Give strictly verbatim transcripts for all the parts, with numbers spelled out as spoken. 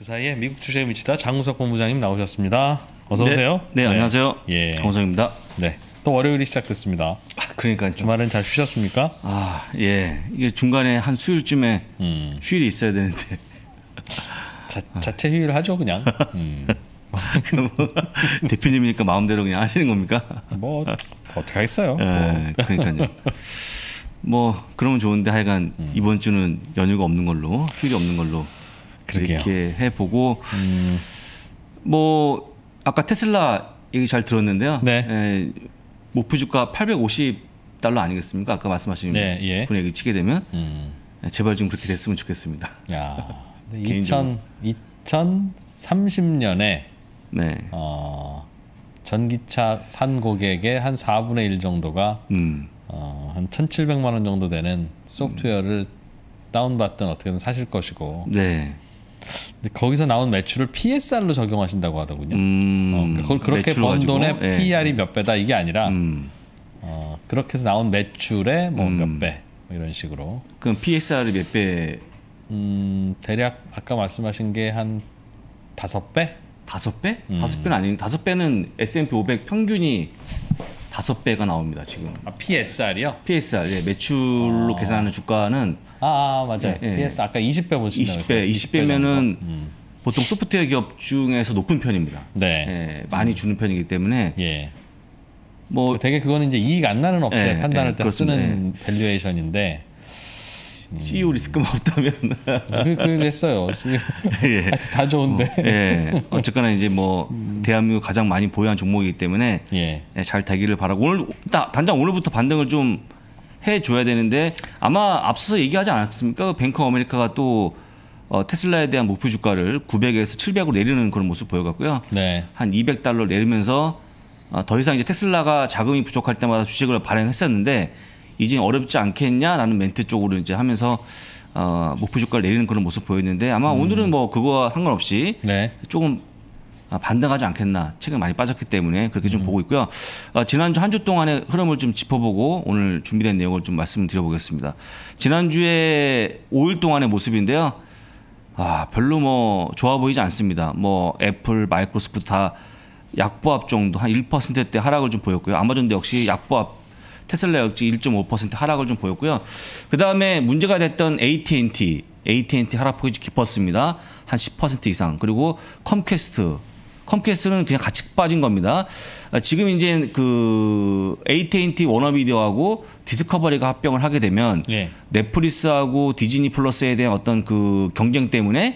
그 사이에 미국 주식에 미치다 장우석 본부장님 나오셨습니다. 어서 네, 오세요. 네, 네, 안녕하세요. 예, 장우석입니다. 네, 또 월요일이 시작됐습니다. 아, 그러니까요. 주말은 잘 쉬셨습니까? 아, 예. 이게 중간에 한 수요일쯤에 음. 휴일이 있어야 되는데. 자, 자체 휴일 하죠, 그냥. 음. 뭐, 대표님이니까 마음대로 그냥 하시는 겁니까? 뭐 어떻게 하겠어요. 예, 뭐. 그러니까요. 뭐 그러면 좋은데 하여간 음. 이번 주는 연휴가 없는 걸로, 휴일이 없는 걸로 그러게요. 이렇게 해보고 음. 뭐 아까 테슬라 얘기 잘 들었는데요. 네. 에, 목표 주가 팔백오십 달러 아니겠습니까? 아까 말씀하신 네, 예. 분의 얘기 치게 되면 음. 제발 좀 그렇게 됐으면 좋겠습니다. 야, 이천삼십 년에 네. 어, 전기차 산 고객의 한 사분의 일 정도가 음. 어, 한 천칠백만 원 정도 되는 소프트웨어를 음. 다운받든 어떻게든 사실 것이고. 네. 근데 거기서 나온 매출을 피에스알로 적용하신다고 하더군요. 음, 어, 그걸 그렇게 번 가지고? 돈의 네. 피이알이 몇 배다 이게 아니라 음. 어, 그렇게 해서 나온 매출의 뭐 몇 음. 배, 뭐 이런 식으로. 그럼 피에스알이 몇 배? 음, 대략 아까 말씀하신 게 한 다섯 배? 다섯 배? 음. 다섯 배는 아니, 다섯 배는 에스 앤 피 오백 평균이 다섯 배가 나옵니다 지금. 아, 피에스알이요? 피에스알, 예, 매출로 아. 계산하는 주가는 아, 아 맞아요. 예, 예. 피에스알 아까 이십 배 보신다고 이십 배, 이십 배면은 음. 보통 소프트웨어 기업 중에서 높은 편입니다. 네. 예, 많이 주는 편이기 때문에 예. 뭐 되게 그거는 이제 이익 안 나는 업체 예, 판단할 예, 때 그렇습니다. 쓰는 밸류에이션인데 음. 씨이오 리스크만 없다면 그 그랬어요. 예. 다 좋은데. 어, 예. 어쨌거나 이제 뭐 음. 대한민국 가장 많이 보유한 종목이기 때문에 예. 예, 잘 되기를 바라고 오늘 단장 오늘부터 반등을 좀 해줘야 되는데 아마 앞서서 얘기하지 않았습니까? 뱅크 아메리카가 또 어, 테슬라에 대한 목표 주가를 구백에서 칠백으로 내리는 그런 모습 보여갖고요. 네. 한 이백 달러 내리면서 어, 더 이상 이제 테슬라가 자금이 부족할 때마다 주식을 발행했었는데 이제 어렵지 않겠냐라는 멘트 쪽으로 이제 하면서 어, 목표 주가를 내리는 그런 모습 보였는데 아마 음. 오늘은 뭐 그거와 상관없이 네. 조금 반등하지 않겠나. 최근 많이 빠졌기 때문에 그렇게 좀 음. 보고 있고요. 어, 지난주 한 주 동안의 흐름을 좀 짚어보고 오늘 준비된 내용을 좀 말씀드려보겠습니다. 지난주에 오 일 동안의 모습인데요. 아, 별로 뭐 좋아 보이지 않습니다. 뭐 애플, 마이크로소프트 다 약보합 정도 한 일 퍼센트대 하락을 좀 보였고요. 아마존도 역시 약보합, 테슬라 역시 일 점 오 퍼센트 하락을 좀 보였고요. 그 다음에 문제가 됐던 에이티앤티, 에이티앤티 하락폭이 깊었습니다. 한 십 퍼센트 이상. 그리고 컴캐스트, 컴캐스트는 그냥 같이 빠진 겁니다. 지금 이제 그 에이티앤티 워너비디오하고 디스커버리가 합병을 하게 되면 네. 넷플릭스하고 디즈니 플러스에 대한 어떤 그 경쟁 때문에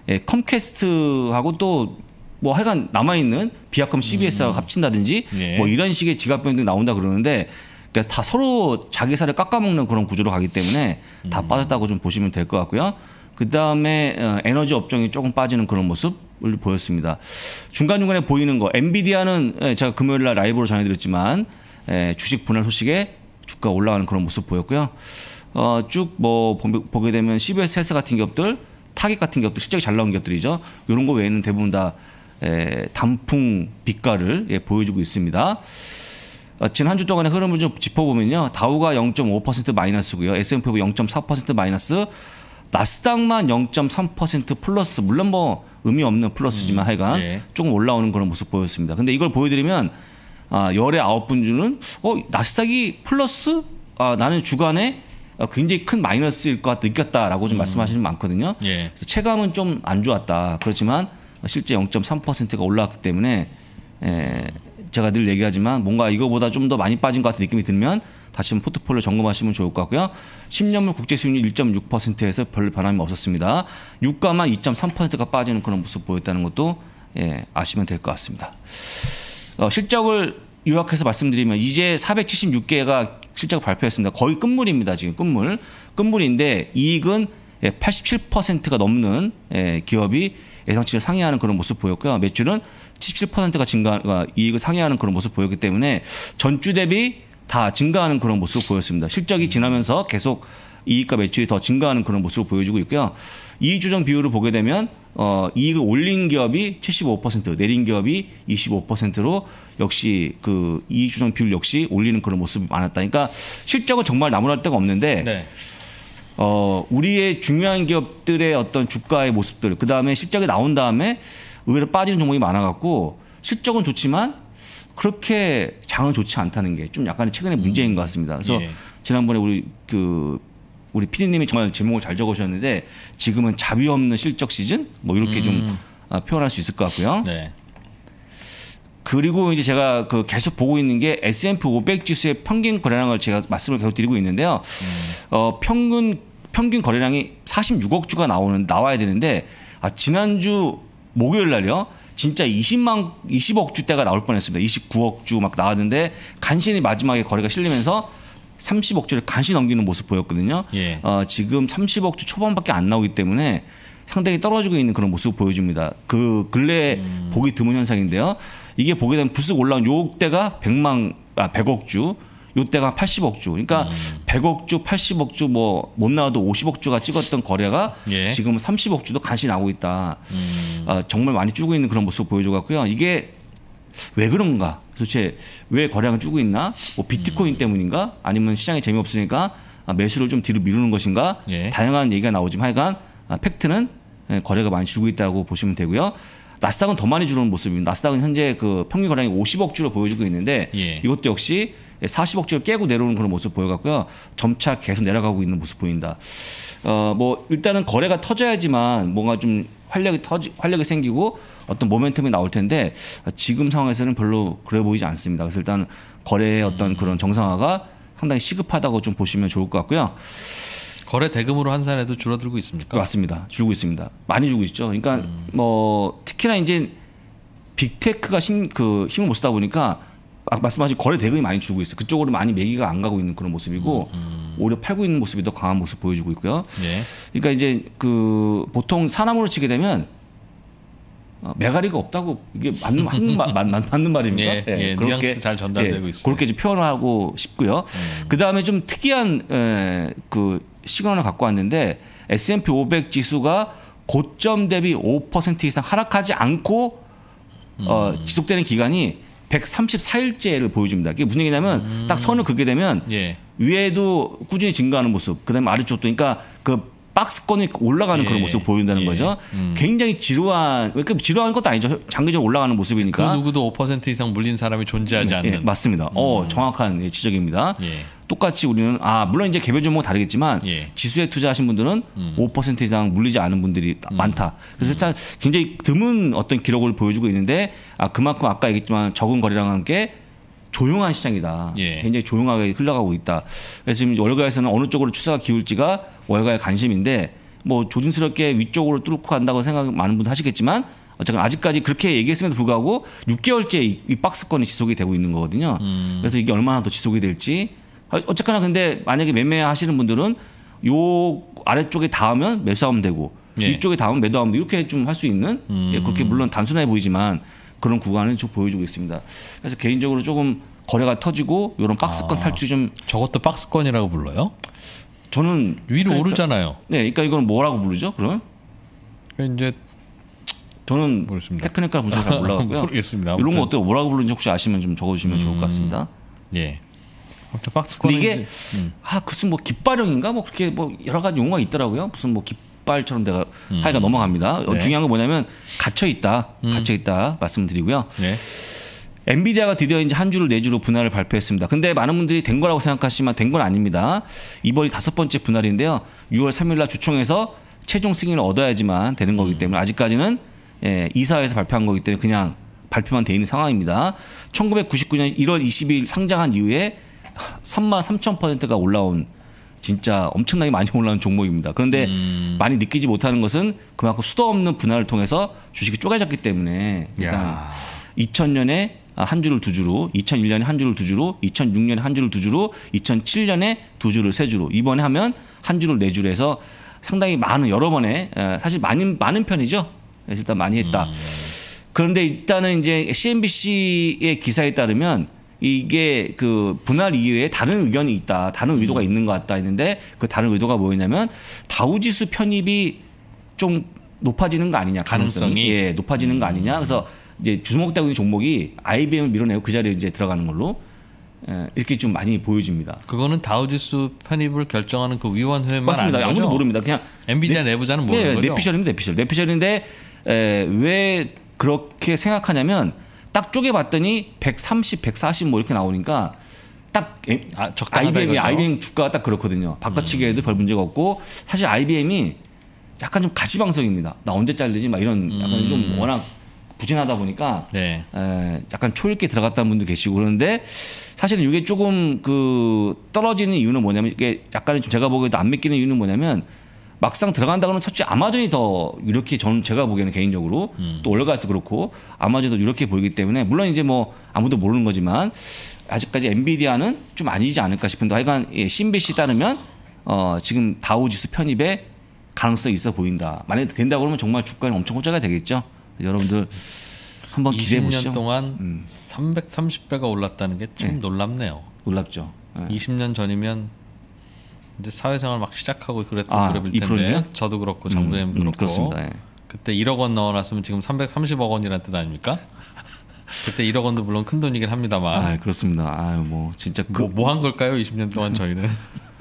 컴캐스트하고 또 뭐 하여간 남아있는 비아컴 씨비에스하고 음. 합친다든지 네. 뭐 이런 식의 지갑 변동이 나온다 그러는데 그러니까 다 서로 자기 살을 깎아먹는 그런 구조로 가기 때문에 음. 다 빠졌다고 좀 보시면 될 것 같고요. 그 다음에 에너지 업종이 조금 빠지는 그런 모습을 보였습니다. 중간중간에 보이는 거 엔비디아는 제가 금요일 날 라이브로 전해드렸지만 주식 분할 소식에 주가 올라가는 그런 모습 보였고요. 어, 쭉 뭐 보게 되면 씨비에스 헬스 같은 기업들, 타겟 같은 기업들 실적이 잘 나온 기업들이죠. 이런 거 외에는 대부분 다 에, 단풍 빛깔을 예, 보여주고 있습니다. 어, 지난 한 주 동안의 흐름을 좀 짚어보면요. 다우가 영 점 오 퍼센트 마이너스고요. 에스 앤 피 영 점 사 퍼센트 마이너스, 나스닥만 영 점 삼 퍼센트 플러스. 물론 뭐 의미 없는 플러스지만 음, 하여간 예. 조금 올라오는 그런 모습 보였습니다. 근데 이걸 보여드리면 아, 열의 아홉 분주는 어, 나스닥이 플러스? 아, 나는 주간에 굉장히 큰 마이너스일 것 같다 느꼈다라고 좀 음. 말씀하시는 분 많거든요. 예. 그래서 체감은 좀 안 좋았다. 그렇지만 실제 영 점 삼 퍼센트가 올라왔기 때문에 에, 제가 늘 얘기하지만 뭔가 이거보다 좀 더 많이 빠진 것 같은 느낌이 들면 다시 한번 포트폴리오 점검하시면 좋을 것 같고요. 십 년물 국제 수익률 일 점 육 퍼센트에서 별 변함이 없었습니다. 유가만 이 점 삼 퍼센트가 빠지는 그런 모습 보였다는 것도 예, 아시면 될 것 같습니다. 어, 실적을 요약해서 말씀드리면 이제 사백칠십육 개가 실적을 발표했습니다. 거의 끝물입니다. 지금 끝물. 끝물인데 이익은 팔십칠 퍼센트가 넘는 기업이 예상치를 상회하는 그런 모습 보였고요. 매출은 칠십칠 퍼센트가 증가, 이익을 상회하는 그런 모습 보였기 때문에 전주 대비 다 증가하는 그런 모습을 보였습니다. 실적이 지나면서 계속 이익과 매출이 더 증가하는 그런 모습을 보여주고 있고요. 이익 조정 비율을 보게 되면 어, 이익을 올린 기업이 칠십오 퍼센트, 내린 기업이 이십오 퍼센트로 역시 그 이익 조정 비율 역시 올리는 그런 모습이 많았다. 그러니까 실적은 정말 나무랄 데가 없는데 네. 어, 우리의 중요한 기업들의 어떤 주가의 모습들, 그 다음에 실적이 나온 다음에 의외로 빠지는 종목이 많아갖고 실적은 좋지만 그렇게 장은 좋지 않다는 게 좀 약간의 최근의 문제인 것 같습니다. 그래서 예. 지난번에 우리 그 우리 피디님이 정말 제목을 잘 적으셨는데 지금은 자비 없는 실적 시즌 뭐 이렇게 음. 좀 아, 표현할 수 있을 것 같고요. 네. 그리고 이제 제가 그 계속 보고 있는 게 에스 앤 피 오백 지수의 평균 거래량을 제가 말씀을 계속 드리고 있는데요. 음. 어, 평균 평균 거래량이 사십육억 주가 나오는 나와야 되는데 아, 지난주 목요일 날요. 진짜 이십만 이십억 주대가 나올 뻔했습니다. 이십구억 주 막 나왔는데 간신히 마지막에 거래가 실리면서 삼십억 주를 간신히 넘기는 모습 보였거든요. 예. 어, 지금 삼십억 주 초반밖에 안 나오기 때문에 상당히 떨어지고 있는 그런 모습을 보여줍니다. 그 근래에 음. 보기 드문 현상인데요. 이게 보게 되면 부스럭 올라온 요때가 백만 아 백억 주, 요때가 팔십억 주. 그러니까 음. 백억 주, 팔십억 주 뭐 못 나와도 오십억 주가 찍었던 거래가 예. 지금은 삼십억 주도 간신히 나오고 있다. 음. 어, 정말 많이 줄고 있는 그런 모습을 보여줘갖고요. 이게 왜 그런가? 도대체 왜 거래량을 줄고 있나? 뭐 비트코인 음. 때문인가? 아니면 시장이 재미없으니까 매수를 좀 뒤로 미루는 것인가? 예. 다양한 얘기가 나오지만 하여간 팩트는 거래가 많이 줄고 있다고 보시면 되고요. 나스닥은 더 많이 줄는 모습입니다. 나스닥은 현재 그 평균 거래량이 오십억 주로 보여주고 있는데 예. 이것도 역시 사십억 주를 깨고 내려오는 그런 모습 보여갖고요. 점차 계속 내려가고 있는 모습 보인다. 어, 뭐 일단은 거래가 터져야지만 뭔가 좀 활력이 터지, 활력이 생기고 어떤 모멘텀이 나올 텐데 지금 상황에서는 별로 그래 보이지 않습니다. 그래서 일단 거래의 어떤 그런 정상화가 상당히 시급하다고 좀 보시면 좋을 것 같고요. 거래 대금으로 환산해도 줄어들고 있습니까? 맞습니다. 줄고 있습니다. 많이 줄고 있죠. 그러니까 음. 뭐 특히나 이제 빅테크가 힘, 그 힘을 못 쓰다 보니까 말씀하신 거래 대금이 많이 줄고 있어요. 그쪽으로 많이 매기가 안 가고 있는 그런 모습이고 음, 음. 오히려 팔고 있는 모습이 더 강한 모습 보여주고 있고요. 네. 그러니까 이제 그 보통 사람으로 치게 되면 어, 매가리가 없다고 이게 맞는 맞는, 말, 맞는 말입니까? 예, 예, 예, 그렇게 뉘앙스 잘 전달되고 예, 있어요. 그렇게 좀 표현하고 싶고요. 음. 그 다음에 좀 특이한 에, 그 시그널을 갖고 왔는데 에스 앤 피 오백 지수가 고점 대비 오 퍼센트 이상 하락하지 않고 음. 어, 지속되는 기간이 백삼십사 일째를 보여줍니다. 그게 무슨 얘기냐면 음. 딱 선을 긋게 되면 예. 위에도 꾸준히 증가하는 모습, 그다음에 아래쪽도 그러니까 그 박스권이 올라가는 예. 그런 모습을 보인다는 예. 거죠. 음. 굉장히 지루한, 그러니까 지루한 것도 아니죠. 장기적으로 올라가는 모습이니까. 그 누구도 오 퍼센트 이상 물린 사람이 존재하지 않는. 예, 맞습니다. 음. 어, 정확한 지적입니다. 예. 똑같이 우리는 아 물론 이제 개별 종목은 다르겠지만 예. 지수에 투자하신 분들은 음. 오 퍼센트 이상 물리지 않은 분들이 음. 많다. 그래서 음. 굉장히 드문 어떤 기록을 보여주고 있는데 아 그만큼 아까 얘기했지만 적은 거래량과 함께 조용한 시장이다. 예. 굉장히 조용하게 흘러가고 있다. 그래서 지금 월가에서는 어느 쪽으로 추세가 기울지가 월가의 관심인데 뭐 조심스럽게 위쪽으로 뚫고 간다고 생각 많은 분들 하시겠지만 어쨌든 아직까지 그렇게 얘기했음에도 불구하고 육 개월째 이, 이 박스권이 지속이 되고 있는 거거든요. 음. 그래서 이게 얼마나 더 지속이 될지 어쨌거나 근데 만약에 매매하시는 분들은 요 아래쪽에 닿으면 매수하면 되고 예. 위쪽에 닿으면 매도하면 되고 이렇게 좀 할 수 있는 음. 예, 그렇게 물론 단순해 보이지만 그런 구간을 좀 보여주고 있습니다. 그래서 개인적으로 조금 거래가 터지고 이런 박스권 아, 탈출이 좀 저것도 박스권이라고 불러요? 저는 위로 그러니까, 오르잖아요. 네, 그러니까 이건 뭐라고 부르죠? 그러면? 그러니까 이제 저는 모르겠습니다. 테크니컬 분석 잘 몰라갖고요. 모르겠습니다. 이런 거 어떻게 뭐라고 부르는지 혹시 아시면 좀 적어주시면 음, 좋을 것 같습니다. 예. 박스권 이게 음. 아 무슨 뭐 깃발형인가 뭐 그렇게 뭐 여러 가지 용어가 있더라고요. 무슨 뭐 깃발처럼 내가 음. 하여간 넘어갑니다. 네. 중요한 건 뭐냐면 갇혀 있다, 음. 갇혀 있다 말씀드리고요. 네. 엔비디아가 드디어 이제 한 주를 네 주로 분할을 발표했습니다. 근데 많은 분들이 된 거라고 생각하시지만 된 건 아닙니다. 이번이 다섯 번째 분할인데요. 유월 삼 일 날 주총에서 최종 승인을 얻어야지만 되는 거기 때문에 아직까지는 예, 이사회에서 발표한 거기 때문에 그냥 발표만 돼 있는 상황입니다. 천구백구십구 년 일월 이십일 상장한 이후에 삼만 삼천 퍼센트가 올라온 진짜 엄청나게 많이 올라온 종목입니다. 그런데 음. 많이 느끼지 못하는 것은 그만큼 수도 없는 분할을 통해서 주식이 쪼개졌기 때문에 일단 야. 이천 년에 한 주를 두 주로, 이천일 년에 한 주를 두 주로, 이천육 년에 한 주를 두 주로, 이천칠 년에 두 주를 세 주로, 이번에 하면 한 주를 네 주로 해서 상당히 많은 여러 번에 사실 많은 많은 편이죠. 그래서 일단 많이 했다. 음. 그런데 일단은 이제 씨엔비씨의 기사에 따르면 이게 그 분할 이후에 다른 의견이 있다, 다른 의도가 음. 있는 것 같다 했는데 그 다른 의도가 뭐였냐면 다우지수 편입이 좀 높아지는 거 아니냐, 가능성이, 가능성이? 예, 높아지는 음. 거 아니냐. 그래서 이제 주목되고 있는 종목이 아이비엠을 밀어내고 그 자리에 이제 들어가는 걸로. 예, 이렇게 좀 많이 보여집니다. 그거는 다우지수 편입을 결정하는 그 위원회만 맞습니다. 아는 아무도 거죠? 모릅니다. 그냥 엔비디아 내, 내부자는 모르는 네, 거죠? 내피셜입니다. 내피셜. 내피셜인데 에, 왜 그렇게 생각하냐면 딱 쪼개봤더니 백삼십, 백사십 뭐 이렇게 나오니까 딱 아, 적당하다 아이비엠이 이거죠? 아이비엠 주가가 딱 그렇거든요. 바꿔치기에도 음. 별 문제가 없고 사실 아이비엠이 약간 좀 가시방석입니다. 나 언제 잘리지? 막 이런 약간 음. 좀 워낙 부진하다 보니까 네. 에, 약간 초읽게 들어갔다는 분도 계시고 그런데 사실은 이게 조금 그 떨어지는 이유는 뭐냐면 이게 약간 좀 제가 보기에도 안 믿기는 이유는 뭐냐면 막상 들어간다고는 첫째 아마존이 더 이렇게 저는 제가 보기에는 개인적으로 음. 또 올라가서 그렇고 아마존도 이렇게 보이기 때문에 물론 이제 뭐 아무도 모르는 거지만 아직까지 엔비디아는 좀 아니지 않을까 싶은데 하여간 예, 씨엔비씨 따르면 어, 지금 다우지수 편입에 가능성이 있어 보인다. 만약에 된다고 그러면 정말 주가는 엄청 호재가 되겠죠. 여러분들 한번 기대해 보시죠. 이십 년 동안 음. 삼백삼십 배가 올랐다는 게 참 네. 놀랍네요. 놀랍죠. 네. 이십 년 전이면 이제 사회생활 막 시작하고 그랬던 아, 무렵일 이 텐데 프로는요? 저도 그렇고 정부님 음, 그렇고 음, 그렇습니다. 예. 그때 일억 원 넣어놨으면 지금 삼백삼십억 원이라는 뜻 아닙니까? 그때 일억 원도 물론 큰 돈이긴 합니다만. 아, 그렇습니다. 아, 뭐 진짜 그, 뭐 뭐 한 걸까요? 이십 년 동안 저희는.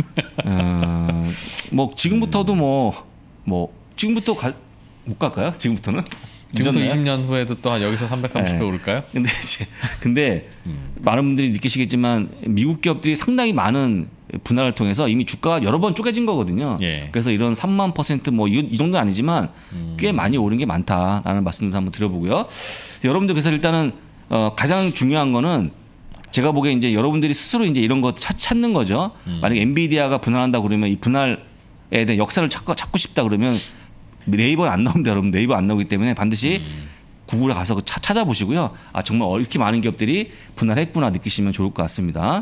어, 뭐 지금부터도 뭐 뭐 지금부터 갈, 못 갈까요? 지금부터는? 지금부터 늦었나요? 이십 년 후에도 또 한 여기서 삼백삼십 배 네. 오를까요? 근데 이제 근데 음. 많은 분들이 느끼시겠지만 미국 기업들이 상당히 많은 분할을 통해서 이미 주가가 여러 번 쪼개진 거거든요. 예. 그래서 이런 삼만 퍼센트 뭐 이 정도는 아니지만 음. 꽤 많이 오른 게 많다라는 말씀도 한번 드려보고요. 여러분들 그래서 일단은 어, 가장 중요한 거는 제가 보기에 이제 여러분들이 스스로 이제 이런 거 찾, 찾는 거죠. 음. 만약 엔비디아가 분할한다 그러면 이 분할에 대한 역사를 찾고, 찾고 싶다 그러면 네이버에 안 나옵니다. 여러분 네이버 안 나오기 때문에 반드시 음. 구글에 가서 차, 찾아보시고요. 아 정말 이렇게 많은 기업들이 분할했구나 느끼시면 좋을 것 같습니다.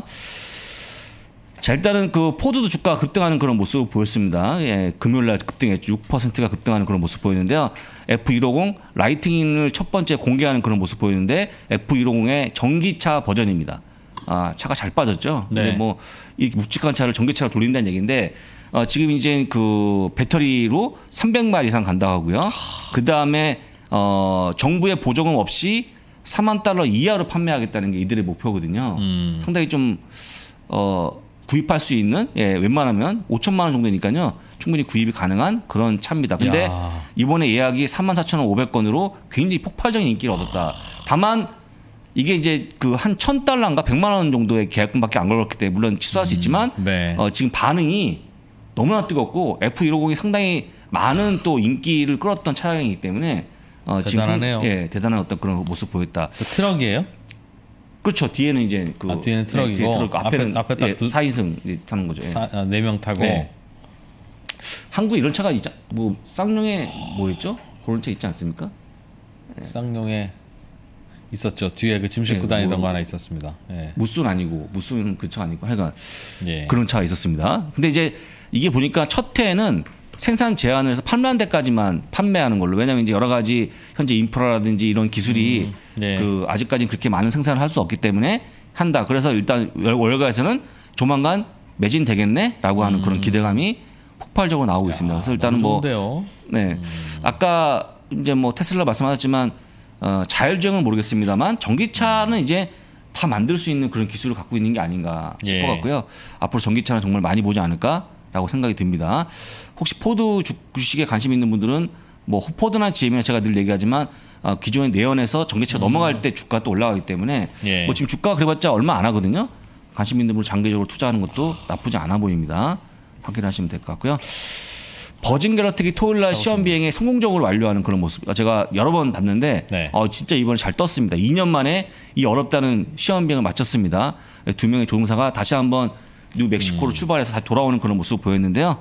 자 일단은 그 포드도 주가가 급등하는 그런 모습을 보였습니다. 예, 금요일날 급등했죠. 육 퍼센트가 급등하는 그런 모습 보이는데요. 에프 백오십 라이트닝을 첫 번째 공개하는 그런 모습 보이는데 에프 백오십의 전기차 버전입니다. 아 차가 잘 빠졌죠. 네. 근데 뭐 이 묵직한 차를 전기차로 돌린다는 얘기인데 어, 지금 이제 그 배터리로 삼백 마일 이상 간다고 하고요. 그 다음에 어, 정부의 보조금 없이 사만 달러 이하로 판매하겠다는 게 이들의 목표거든요. 음. 상당히 좀 어, 구입할 수 있는 예, 웬만하면 오천만 원 정도니까요. 충분히 구입이 가능한 그런 차입니다. 근데 야. 이번에 예약이 삼만 사천오백 건으로 굉장히 폭발적인 인기를 얻었다. 다만 이게 이제 그 한 천 달러인가 백만 원 정도의 계약금밖에 안 걸었기 때문에 물론 취소할 수 있지만 음. 네. 어, 지금 반응이 너무나 뜨겁고 에프 백오십이 상당히 많은 또 인기를 끌었던 차량이기 때문에 어, 대단하네요. 지금 예, 대단한 어떤 그런 모습 보였다. 그 트럭이에요? 그렇죠. 뒤에는 이제 그 아, 뒤에는 트럭이고 네, 뒤에 트럭, 앞에는 앞에, 앞에 딱 예, 두, 사 인승 이제 타는 거죠. 예. 아, 네 명 타고 네. 한국에 이런 차가 있자 뭐 쌍용에 뭐였죠? 그런 차 있지 않습니까? 쌍용에 있었죠. 뒤에 그 짐 싣고 네, 다니던 뭐, 거 하나 있었습니다. 예. 무쏘는 아니고 무쏘는 그 차 아니고 하여간 예. 그런 차가 있었습니다. 근데 이제 이게 보니까 첫 해에는 생산 제한을 해서 팔만 대까지만 판매하는 걸로. 왜냐하면 이제 여러 가지 현재 인프라라든지 이런 기술이 음, 네. 그 아직까지는 그렇게 많은 생산을 할 수 없기 때문에 한다. 그래서 일단 월가에서는 조만간 매진되겠네라고 하는 음. 그런 기대감이 폭발적으로 나오고 있습니다. 그래서 일단은 뭐 좋은데요. 네. 음. 아까 이제 뭐 테슬라 말씀하셨지만 어, 자율주행은 모르겠습니다만 전기차는 이제 다 만들 수 있는 그런 기술을 갖고 있는 게 아닌가 예. 싶어갖고요. 앞으로 전기차는 정말 많이 보지 않을까라고 생각이 듭니다. 혹시 포드 주식에 관심 있는 분들은 뭐 포드나 지엠이나 제가 늘 얘기하지만 어, 기존의 내연에서 전기차 가 음. 넘어갈 때 주가 또 올라가기 때문에 예. 뭐 지금 주가가 그래봤자 얼마 안 하거든요. 관심 있는 분들 장기적으로 투자하는 것도 나쁘지 않아 보입니다. 확인하시면 될 것 같고요. 버진 갤럭틱이 토요일 날 시험 비행에 성공적으로 완료하는 그런 모습 제가 여러 번 봤는데 네. 어, 진짜 이번에 잘 떴습니다. 이 년 만에 이 어렵다는 시험 비행을 마쳤습니다. 두 명의 조종사가 다시 한번 뉴멕시코로 음. 출발해서 다시 돌아오는 그런 모습을 보였는데요.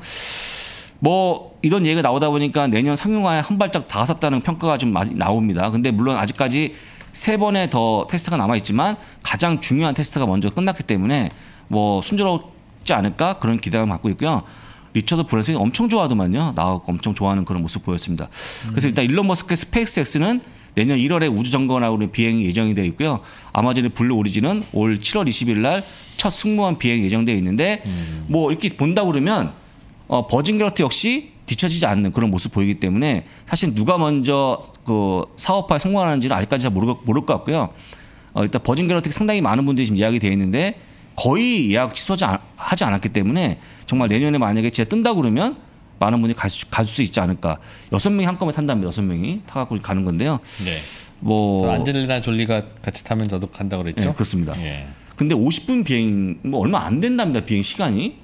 뭐 이런 얘기가 나오다 보니까 내년 상용화에 한 발짝 다가섰다는 평가가 좀 많이 나옵니다. 근데 물론 아직까지 세 번의 더 테스트가 남아 있지만 가장 중요한 테스트가 먼저 끝났기 때문에 뭐 순조롭지 않을까 그런 기대감을 갖고 있고요. 리처드 브랜슨이 엄청 좋아하더만요. 나하고 엄청 좋아하는 그런 모습 보였습니다. 그래서 일단 일론 머스크의 스페이스X는 내년 일월에 우주정거하고 비행이 예정이 되어 있고요. 아마존의 블루 오리진은 올 칠월 이십일 날 첫 승무원 비행이 예정되어 있는데 음. 뭐 이렇게 본다 그러면 어, 버진 갤럭틱 역시 뒤처지지 않는 그런 모습 보이기 때문에 사실 누가 먼저 그 사업화에 성공하는지는 아직까지 잘 모를, 모를 것 같고요. 어, 일단 버진 갤럭틱 상당히 많은 분들이 지금 이야기 되어 있는데 거의 예약 취소하지 않, 하지 않았기 때문에 정말 내년에 만약에 진짜 뜬다 그러면 많은 분이 갈 수, 갈 수 있지 않을까. 여섯 명이 한꺼번에 탄다면 여섯 명이 타갖고 가는 건데요. 네. 뭐 안젤리나 졸리가 같이 타면 저도 간다고 그랬죠. 네, 그렇습니다. 예. 근데 오십 분 비행 뭐 얼마 안 된답니다. 비행 시간이.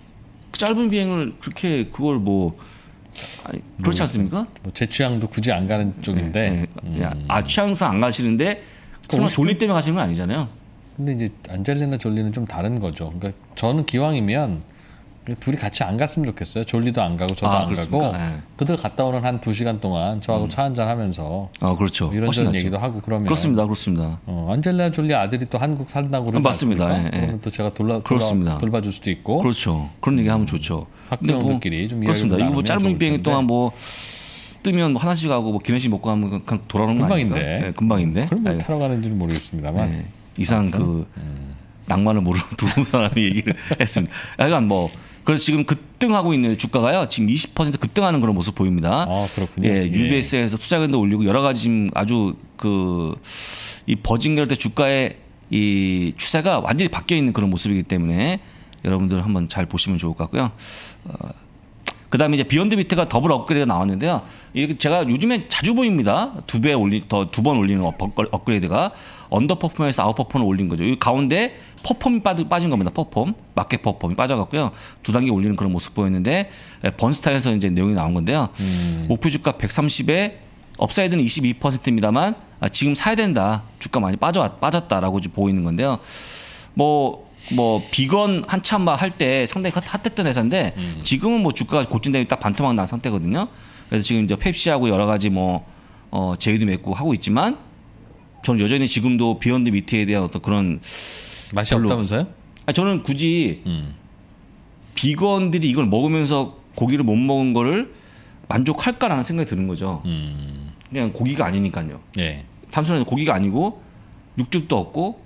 그 짧은 비행을 그렇게 그걸 뭐 아니, 그렇지 않습니까? 뭐 제 취향도 굳이 안 가는 쪽인데. 네, 네. 음. 아 취향상 안 가시는데 설마 졸리 때문에 가시는 건 아니잖아요. 근데 이제 안젤리나 졸리는 좀 다른 거죠. 그러니까 저는 기왕이면 둘이 같이 안 갔으면 좋겠어요. 졸리도 안 가고 저도 아, 안 그렇습니까? 가고 네. 그들 갔다 오는 한 두 시간 동안 저하고 음. 차 한잔 하면서 아 그렇죠. 이런저런 얘기도 하고 그러면 그렇습니다. 그렇습니다. 어, 안젤리나 졸리 아들이 또 한국 산다고 그러지 맞습니다. 않습니까? 예, 예. 그러면 또 제가 돌라, 그렇습니다. 돌아, 돌봐줄 수도 있고 그렇죠. 그런 얘기 하면 좋죠. 학부형들끼리 좀 그렇습니다. 이거 뭐 나누면 짧은 좋을 비행 텐데. 동안 뭐 뜨면 뭐 하나씩 하고 뭐 기내식 먹고 하면 그냥 돌아오는 거 아닙니까? 금방인데. 네, 금방인데. 그럼 뭐 네. 타러 가는지는 모르겠습니다만 네. 이상 그 음. 낭만을 모르는 두 사람이 얘기를 했습니다. 약간 뭐 그래서 지금 급등하고 있는 주가가요. 지금 이십 퍼센트 급등하는 그런 모습 보입니다. 아 그렇군요. 예, 유비에스에서 투자금도 올리고 여러 가지 지금 아주 그 이 버진결 때 주가의 이 추세가 완전히 바뀌어 있는 그런 모습이기 때문에 여러분들 한번 잘 보시면 좋을 것 같고요. 어, 그다음에 이제 비욘드 미트가 더블 업그레이드가 나왔는데요. 이게 제가 요즘에 자주 보입니다. 두 배 올리 더 두 번 올리는 업그레이드가 언더 퍼폼에서 아웃 퍼폼을 올린 거죠. 이 가운데 퍼폼이 빠진 겁니다. 퍼폼 마켓 퍼폼이 빠져갖고요. 두 단계 올리는 그런 모습 보였는데 번스타에서 이제 내용이 나온 건데요. 음. 목표 주가 백삼십에 업사이드는 이십이 퍼센트입니다만 지금 사야 된다. 주가 많이 빠져 빠졌다라고 보이는 건데요. 뭐 뭐 비건 한참 막 할 때 상당히 핫했던 회사인데 음. 지금은 뭐 주가가 고점되기 딱 반토막 난 상태거든요. 그래서 지금 이제 펩시하고 여러 가지 뭐 어, 제휴도 맺고 하고 있지만 저는 여전히 지금도 비욘드 미트에 대한 어떤 그런 맛이 별로, 없다면서요? 아니, 저는 굳이 음. 비건들이 이걸 먹으면서 고기를 못 먹은 거를 만족할까라는 생각이 드는 거죠. 음. 그냥 고기가 아니니까요. 예. 단순한 고기가 아니고 육즙도 없고